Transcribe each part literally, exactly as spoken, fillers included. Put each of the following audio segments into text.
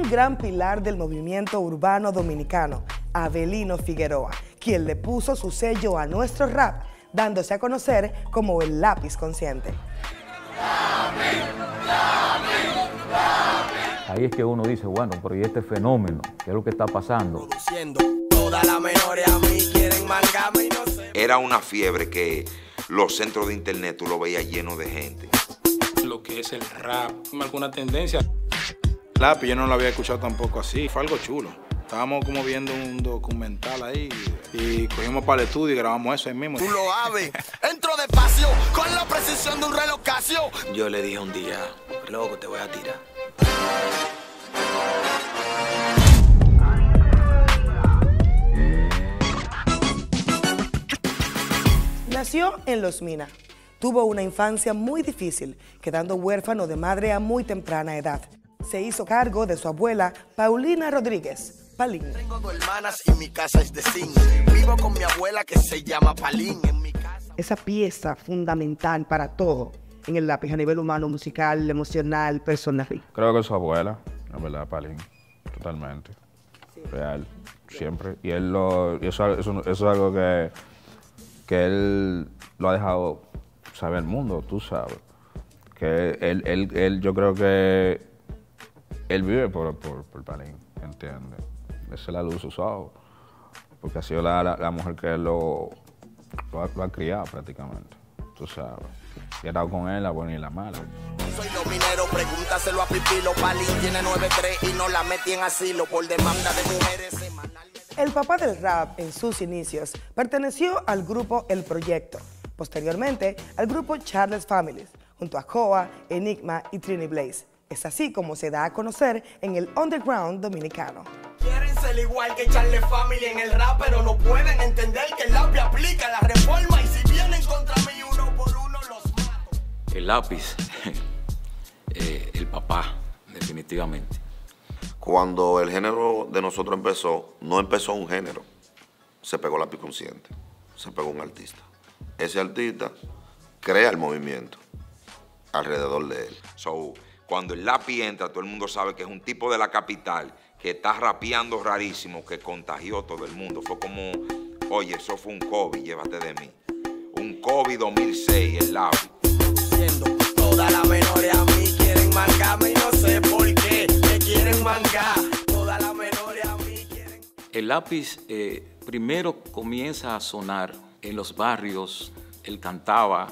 gran pilar del movimiento urbano dominicano, Abelino Figueroa, quien le puso su sello a nuestro rap, dándose a conocer como el Lápiz Consciente. Ahí es que uno dice, bueno, pero ¿y este fenómeno? ¿Qué es lo que está pasando? Era una fiebre que los centros de internet tú lo veías lleno de gente. Lo que es el rap, alguna tendencia. Lápiz yo no lo había escuchado tampoco así, fue algo chulo. Estábamos como viendo un documental ahí y cogimos para el estudio y grabamos eso ahí mismo. Tú lo sabes, entro despacio con la precisión de un reloj Casio. Yo le dije un día, loco, te voy a tirar. Nació en Los Minas. Tuvo una infancia muy difícil, quedando huérfano de madre a muy temprana edad. Se hizo cargo de su abuela, Paulina Rodríguez, Palín. Tengo dos hermanas y mi casa es de zinc. Vivo con mi abuela que se llama Palín. En mi casa... Esa pieza fundamental para todo en el Lápiz, a nivel humano, musical, emocional, personal. Creo que su abuela, la verdad, Palín, totalmente. Sí. Real, siempre. Y él lo, y eso, eso, eso es algo que, que él lo ha dejado saber al mundo, tú sabes. Que él, él, él yo creo que él vive por, por, por Palín, ¿entiendes? Esa es la luz de sus ojos. Porque ha sido la, la, la mujer que él lo, lo, ha, lo ha criado prácticamente, tú sabes. Y ha estado con él la buena y la mala. Soy los mineros, pregúntaselo a Pipilo. Palín tiene nueve tres y no la metí en asilo por demanda de mujeres semanalmente. El papá del rap en sus inicios perteneció al grupo El Proyecto. Posteriormente al grupo Charles Families, junto a Coa, Enigma y Trini Blaze. Es así como se da a conocer en el underground dominicano. Quieren ser igual que Charles Family en el rap, pero no pueden entender que el Lápiz aplica la reforma y si vienen contra mí uno por uno los mato. El Lápiz, eh, el papá, definitivamente. Cuando el género de nosotros empezó, no empezó un género, se pegó Lápiz Consciente, se pegó un artista. Ese artista crea el movimiento alrededor de él. So, cuando el Lápiz entra, todo el mundo sabe que es un tipo de la capital que está rapeando rarísimo, que contagió a todo el mundo. Fue como, oye, eso fue un COVID, llévate de mí. Un COVID dos mil seis, el Lápiz. Siendo toda la menores a mí quieren mangarme y no sé por qué me quieren mangar. Toda la menores a mí quieren... El Lápiz eh, primero comienza a sonar en los barrios, él cantaba,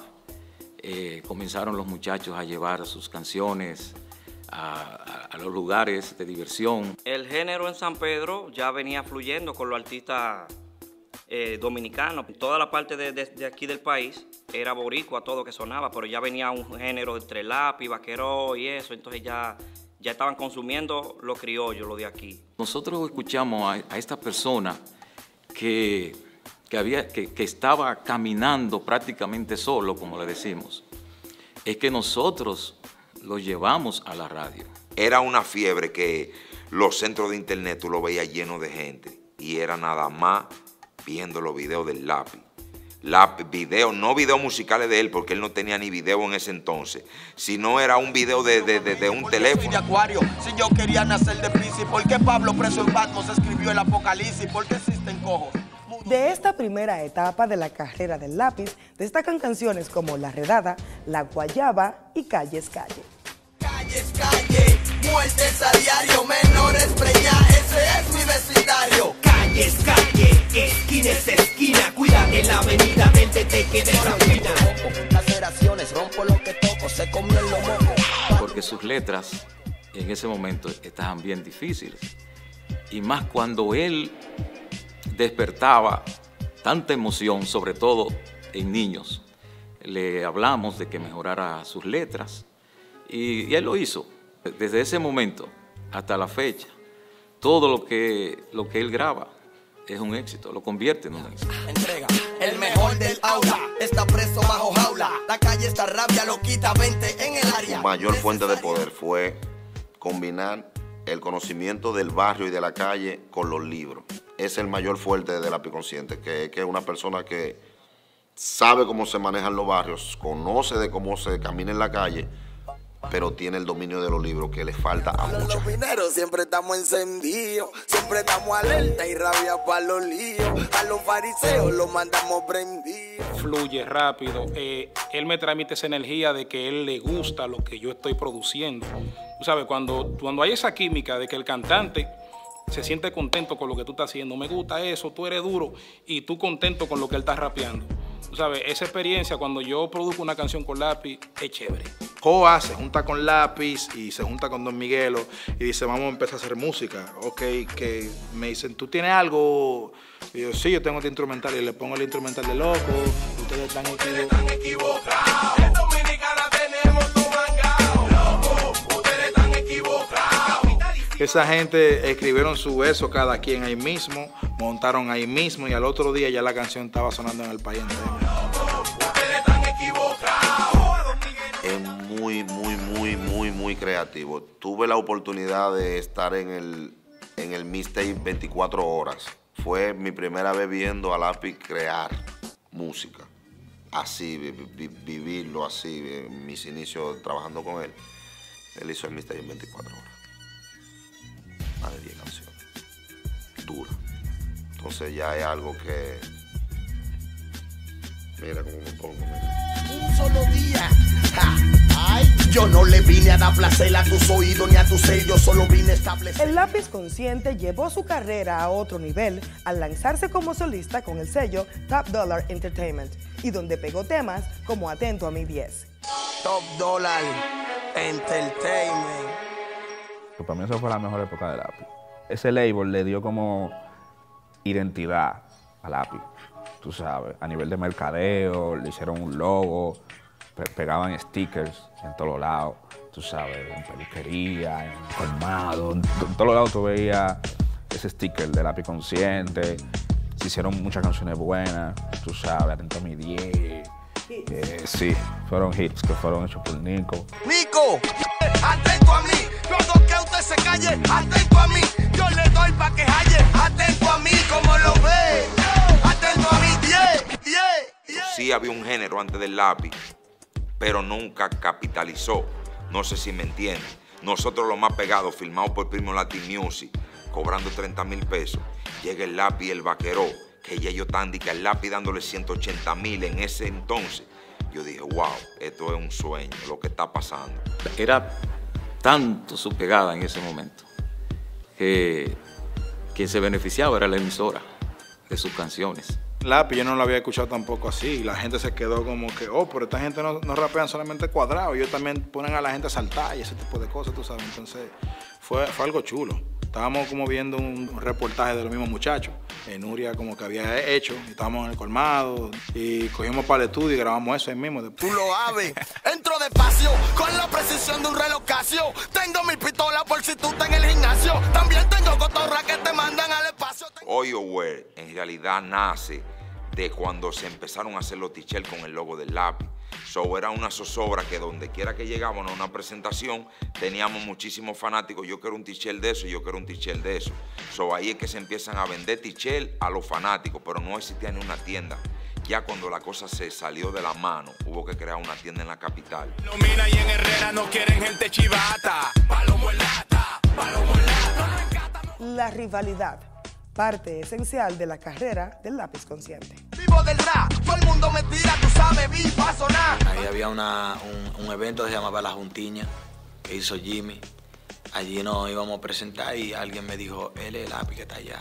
eh, comenzaron los muchachos a llevar sus canciones a, a, a los lugares de diversión. El género en San Pedro ya venía fluyendo con los artistas eh, dominicanos. Toda la parte de, de, de aquí del país era boricua, todo que sonaba, pero ya venía un género entre Lápiz, Vaqueró y eso, entonces ya, ya estaban consumiendo lo criollo, lo de aquí. Nosotros escuchamos a, a esta persona que... Que, había, que, que estaba caminando prácticamente solo, como le decimos, es que nosotros lo llevamos a la radio. Era una fiebre que los centros de internet tú lo veías lleno de gente y era nada más viendo los videos del Lápiz. Lápiz, videos, no videos musicales de él, porque él no tenía ni video en ese entonces, sino era un video de, de, de, de un teléfono. De Acuario, si yo quería nacer de Piscis, ¿por qué Pablo preso en Patmos escribió el Apocalipsis? ¿Por qué existen cojos? De esta primera etapa de la carrera del Lápiz destacan canciones como La Redada, La Guayaba y Calle es Calle. Calle es calle, muertes a diario, menores preñas, ese es mi vecindario. Calle es calle, esquina es esquina, cuida que la avenida del te quede tranquila. Laceraciones, rompo lo que toco, se comió el lomo. Porque sus letras en ese momento estaban bien difíciles. Y más cuando él despertaba tanta emoción, sobre todo en niños. Le hablamos de que mejorara sus letras y, y él lo hizo. Desde ese momento hasta la fecha, todo lo que, lo que él graba es un éxito, lo convierte en un éxito. Entrega el mejor del aula, está preso bajo jaula, la calle está rabia, lo quita veinte en el área. Su mayor fuente de poder fue combinar el conocimiento del barrio y de la calle con los libros. Es el mayor fuerte de Lápiz Consciente, que es una persona que sabe cómo se manejan los barrios, conoce de cómo se camina en la calle pero tiene el dominio de los libros que le falta a muchos. Los mineros siempre estamos encendidos, siempre estamos alerta y rabia para los líos. A los fariseos los mandamos prendidos. Fluye rápido, eh, él me transmite esa energía de que él le gusta lo que yo estoy produciendo. Tú sabes, cuando, cuando hay esa química de que el cantante se siente contento con lo que tú estás haciendo, me gusta eso, tú eres duro y tú contento con lo que él está rapeando. Tú sabes, esa experiencia cuando yo produzco una canción con Lápiz es chévere. Joa se junta con Lápiz y se junta con Don Miguelo y dice, vamos a empezar a hacer música. Ok, que me dicen, ¿tú tienes algo? Y yo, sí, yo tengo este instrumental. Y le pongo el instrumental de loco. Ustedes están equivocados. equivocados. En Dominicana tenemos tu mangao. Loco, ustedes están equivocados. Esa gente escribieron su verso cada quien ahí mismo, montaron ahí mismo y al otro día ya la canción estaba sonando en el país entero. Es muy, muy, muy, muy, muy creativo. Tuve la oportunidad de estar en el, en el mixtape veinticuatro horas. Fue mi primera vez viendo a Lápiz crear música. Así, vi, vi, vivirlo así, en mis inicios trabajando con él. Él hizo el mixtape en veinticuatro horas. Más de diez canciones. Dura. Entonces ya es algo que... Mira cómo me pongo. Mira. Un solo día. Ja. Ay, yo no le vine a dar placer a tus oídos ni a tu sello, solo vine a establecer. El Lápiz Consciente llevó su carrera a otro nivel al lanzarse como solista con el sello Top Dollar Entertainment y donde pegó temas como Atento a mi diez. Top Dollar Entertainment. Pues para mí esa fue la mejor época de Lápiz. Ese label le dio como identidad a Lápiz, tú sabes, a nivel de mercadeo, le hicieron un logo, pe pegaban stickers en todos lados, tú sabes, en peluquería, en colmado, en, en todos lados tú veías ese sticker de Lápiz Consciente. Se hicieron muchas canciones buenas, tú sabes, Atento a mi diez. Eh, sí, fueron hits que fueron hechos por Nico. Nico, atento a mí, luego que usted se calle, atento a mí, yo le doy pa' que halle, atento a mí como lo ve, atento a mí, diez, diez, diez. Sí había un género antes del Lápiz, pero nunca capitalizó, no sé si me entienden. Nosotros los más pegados, filmados por Primo Latin Music, cobrando treinta mil pesos, llega el Lápiz y el Vaquero, que ya yo tan que al Lápiz dándole ciento ochenta mil en ese entonces. Yo dije, wow, esto es un sueño, lo que está pasando. Era tanto su pegada en ese momento que quien se beneficiaba era la emisora de sus canciones. Lápiz yo no lo había escuchado tampoco así y la gente se quedó como que, oh, pero esta gente no, no rapean solamente cuadrado, ellos también ponen a la gente a saltar y ese tipo de cosas, tú sabes. Entonces fue, fue algo chulo. Estábamos como viendo un, un reportaje de los mismos muchachos. Eh, Nuria como que había hecho, y estábamos en el colmado y cogimos para el estudio y grabamos eso ahí mismo. Tú lo sabes, entro despacio con la precisión de un reloj Casio. Tengo mi pistola por si tú estás en el gimnasio. También tengo cotorra que te mandan al espacio. Oioware en realidad nace de cuando se empezaron a hacer los t-shirts con el logo del Lápiz. So, era una zozobra que donde quiera que llegábamos a una presentación teníamos muchísimos fanáticos. Yo quiero un t-shirt de eso, yo quiero un t-shirt de eso. So, ahí es que se empiezan a vender t-shirt a los fanáticos, pero no existía ni una tienda. Ya cuando la cosa se salió de la mano, hubo que crear una tienda en la capital. No, mira, y en Herrera no quieren gente chivata. Palomo en lata, palomo en lata. La rivalidad, parte esencial de la carrera del Lápiz Consciente. Vivo del rap, todo el mundo me tira, tú sabes, viva a sonar. Ahí había una, un, un evento que se llamaba La Juntiña, que hizo Jimmy. Allí nos íbamos a presentar y alguien me dijo, él es el Lápiz que está allá.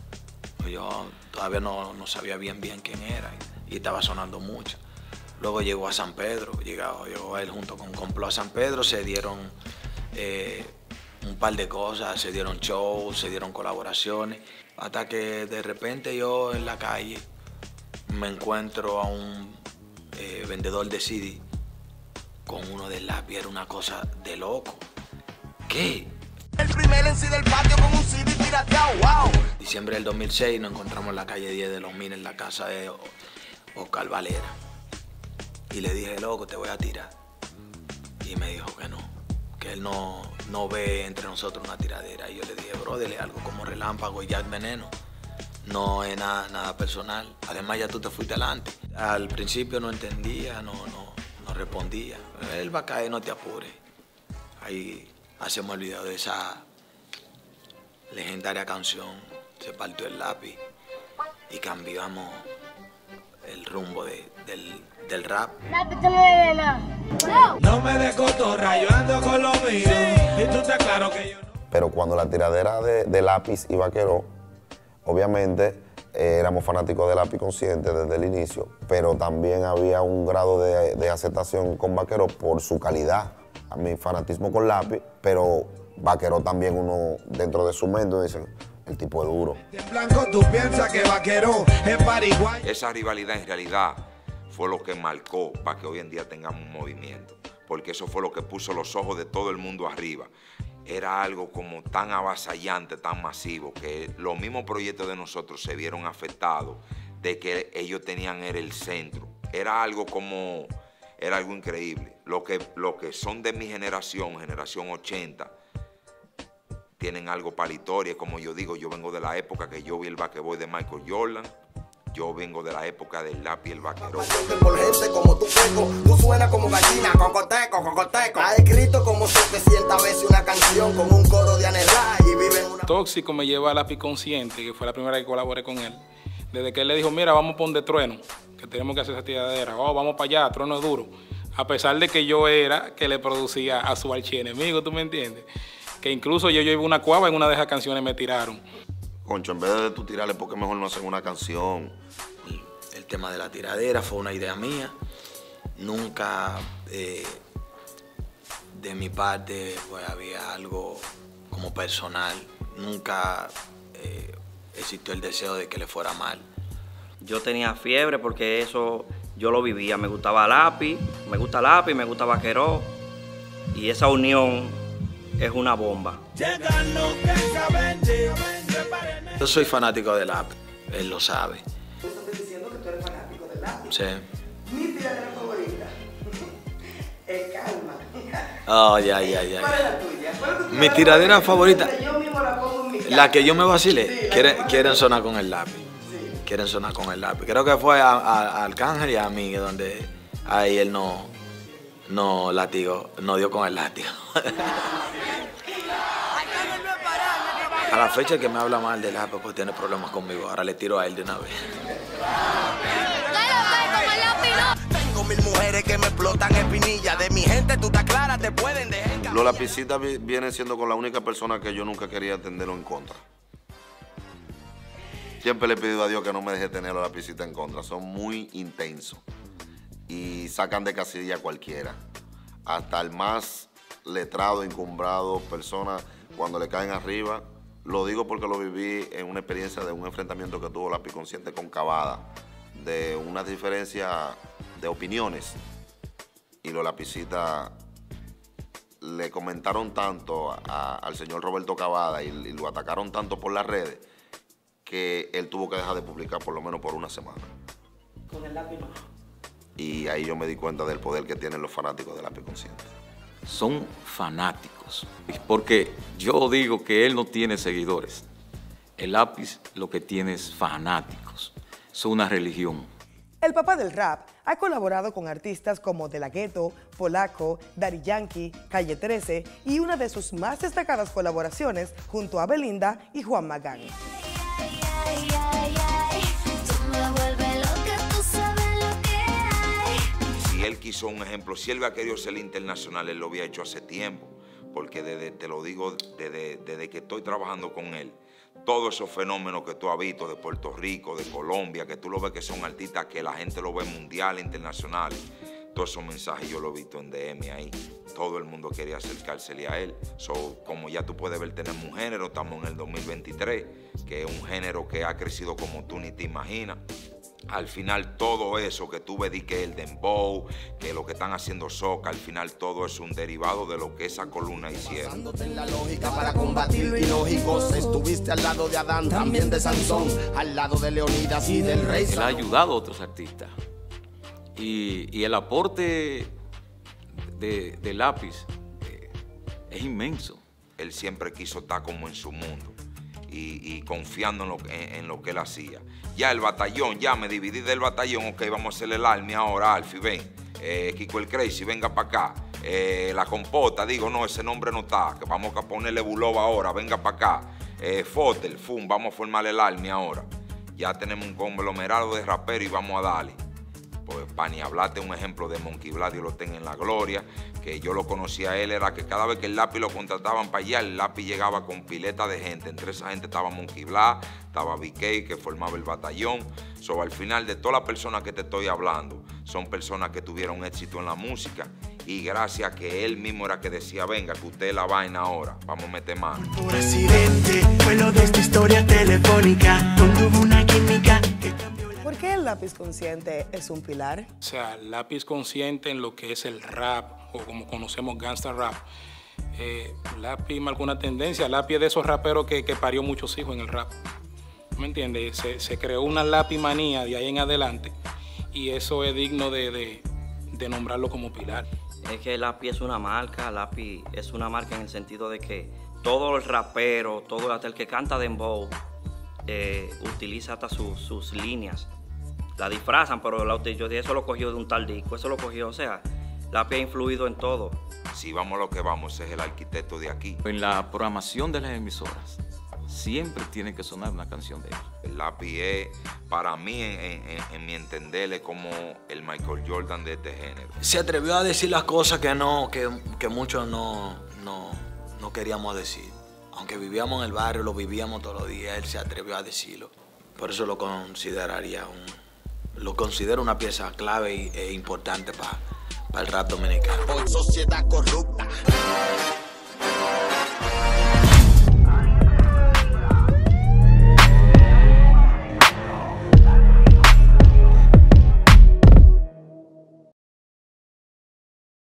Yo todavía no, no sabía bien bien quién era y, y estaba sonando mucho. Luego llegó a San Pedro, llegó, llegó él junto con Complot a San Pedro, se dieron eh, un par de cosas, se dieron shows, se dieron colaboraciones, hasta que de repente yo en la calle me encuentro a un eh, vendedor de C D con uno del Lápiz, era una cosa de loco. ¿Qué? El primer en sí del patio con un C D pirateado, wow. Diciembre del dos mil seis nos encontramos en la calle diez de los Minas, en la casa de Oscar Valera. Y le dije, loco, te voy a tirar. Y me dijo que no, que él no, no ve entre nosotros una tiradera. Y yo le dije, bro, dile algo como Relámpago y Jack Veneno. No es nada, nada personal. Además, ya tú te fuiste adelante. Al principio no entendía, no, no, no respondía. Él va a caer, no te apures. Ahí hacemos el video de esa legendaria canción, Se partió el lápiz, y cambiamos el rumbo de, del, del rap. No me de cotorra, yo ando con lo mío, y tú estás claro que yo no. Pero cuando la tiradera de, de Lápiz y Vaqueró, obviamente eh, éramos fanáticos de Lápiz Consciente desde el inicio, pero también había un grado de, de aceptación con Vaqueró por su calidad. A mi fanatismo con Lápiz, pero Vaqueró también uno dentro de su mente dice, el tipo es duro. En blanco tú piensas que Vaqueró es Paraguay. Esa rivalidad en realidad fue lo que marcó para que hoy en día tengamos un movimiento, porque eso fue lo que puso los ojos de todo el mundo arriba. Era algo como tan avasallante, tan masivo, que los mismos proyectos de nosotros se vieron afectados de que ellos tenían era el centro. Era algo como, era algo increíble. Lo que, lo que son de mi generación, generación ochenta, tienen algo para la historia. Como yo digo, yo vengo de la época que yo vi el basquetbol de Michael Jordan. Yo vengo de la época del Lápiz y el Vaqueró. Por gente como tu peco, tú suenas como gallina, cocoteco, cocoteco. Ha escrito como setecientas veces una canción con un coro de anhelar y vive en una... Tóxico me lleva a Lápiz Consciente, que fue la primera que colaboré con él. Desde que él le dijo, mira, vamos a poner Trueno, que tenemos que hacer esa tiradera. Oh, vamos para allá, Trueno es duro. A pesar de que yo era que le producía a su archienemigo, ¿tú me entiendes? Que incluso yo, yo iba a una cuava en una de esas canciones me tiraron. Concho, en vez de tú tirarle, ¿por qué mejor no hacen una canción? El tema de la tiradera fue una idea mía. Nunca eh, de mi parte pues había algo como personal. Nunca eh, existió el deseo de que le fuera mal. Yo tenía fiebre porque eso yo lo vivía. Me gustaba Lápiz, me gusta Lápiz, me gusta Vaqueró. Y esa unión es una bomba. Yo soy fanático de Lápiz, él lo sabe. ¿Tú estás diciendo que tú eres fanático de Lápiz? Sí. Mi tiradera favorita. El calma. Oh, ya, ya, ya. ¿Cuál es la tuya? ¿Cuál es tu Mi tiradera favorita, Yo mismo la pongo en mi casa. la que yo me vacilé, Sí, quieren, la que quieren más- sonar con el Lápiz. Sí. Quieren sonar con el Lápiz. Creo que fue a, a- a Arcángel y a mí donde ahí él no, no látigo, no dio con el látigo. A la fecha que me habla mal de Lápiz, pues tiene problemas conmigo. Ahora le tiro a él de una vez. Tengo mil mujeres que me explotan espinilla. De mi gente tú estás clara, te pueden dejar. Los Lapicitas vi- vienen siendo con la única persona que yo nunca quería tenerlo en contra. Siempre le he pedido a Dios que no me deje tener a los Lapicitas en contra. Son muy intensos y sacan de casilla a cualquiera. Hasta el más letrado, encumbrado, persona, cuando le caen arriba. Lo digo porque lo viví en una experiencia de un enfrentamiento que tuvo Lápiz Consciente con Cavada, de una diferencia de opiniones. Y los Lapicitas le comentaron tanto a- al señor Roberto Cavada y, y lo atacaron tanto por las redes que él tuvo que dejar de publicar por lo menos por una semana. Con el lápiz no. Y ahí yo me di cuenta del poder que tienen los fanáticos de Lápiz Consciente. Son fanáticos, porque yo digo que él no tiene seguidores. El Lápiz lo que tiene es fanáticos. Es una religión. El papá del rap ha colaborado con artistas como De La Ghetto, Polaco, Daddy Yankee, Calle trece y una de sus más destacadas colaboraciones junto a Belinda y Juan Magán. Si él quiso un ejemplo, si él había querido ser internacional, él lo había hecho hace tiempo, porque desde, te lo digo, desde, desde que estoy trabajando con él, todos esos fenómenos que tú has visto de Puerto Rico, de Colombia, que tú lo ves que son artistas que la gente lo ve mundial, internacional, todos esos mensajes yo los he visto en D M ahí. Todo el mundo quería acercársele a él. So, como ya tú puedes ver, tenemos un género, estamos en el dos mil veintitrés, que es un género que ha crecido como tú ni te imaginas. Al final todo eso que tú ves di que el dembow, que lo que están haciendo soca, al final todo es un derivado de lo que esa columna hicieron. Basándote en la lógica para combatir lo ilógico. Estuviste al lado de Adán, también de Sansón, al lado de Leonidas y del rey Él ha Salomón. ayudado a otros artistas. Y, y el aporte de, de Lápiz eh, es inmenso. Él siempre quiso estar como en su mundo y, y confiando en lo, en, en lo que él hacía. Ya el batallón, ya me dividí del batallón, ok, vamos a hacerle el Army ahora, Alfie, ven. Eh, Kiko el Crazy, venga para acá. eh, La Compota, digo, no, ese nombre no está, que vamos a ponerle Buloba ahora, venga para acá. Eh, Fotel, Fum, vamos a formar el Army ahora. Ya tenemos un conglomerado de raperos y vamos a darle. Pues para ni hablarte un ejemplo de Monkey Black, Dios lo tenga en la gloria, que yo lo conocía a él, era que cada vez que el Lápiz lo contrataban para allá, el Lápiz llegaba con pileta de gente. Entre esa gente estaba Monkey Black, estaba B K, que formaba el batallón. So, al final, de todas las personas que te estoy hablando, son personas que tuvieron éxito en la música y gracias a que él mismo era que decía, venga, que usted es la vaina ahora, vamos a meter mano. Por accidente, fue lo de esta historia telefónica, donde hubo una química que cambió la... ¿Por qué el Lápiz Consciente es un pilar? O sea, Lápiz Consciente en lo que es el rap, o como conocemos gangsta rap. Eh, Lápiz marcó una tendencia. Lápiz es de esos raperos que, que parió muchos hijos en el rap. ¿Me entiendes? Se, se creó una Lápiz manía de ahí en adelante y eso es digno de, de, de nombrarlo como pilar. Es que Lápiz es una marca, Lápiz es una marca en el sentido de que todo el rapero, todo hasta el que canta dembow, eh, utiliza hasta su, sus líneas. La disfrazan, pero la, yo eso lo cogió de un tal disco, eso lo cogió, o sea, Lápiz ha influido en todo. Si vamos a lo que vamos, es el arquitecto de aquí. En la programación de las emisoras, siempre tiene que sonar una canción de él. El Lápiz es, para mí, en, en, en mi entender, es como el Michael Jordan de este género. Se atrevió a decir las cosas que no, que, que muchos no, no, no queríamos decir. Aunque vivíamos en el barrio, lo vivíamos todos los días, él se atrevió a decirlo. Por eso lo consideraría un, lo considero una pieza clave e importante para pa el rap dominicano. Por sociedad corrupta.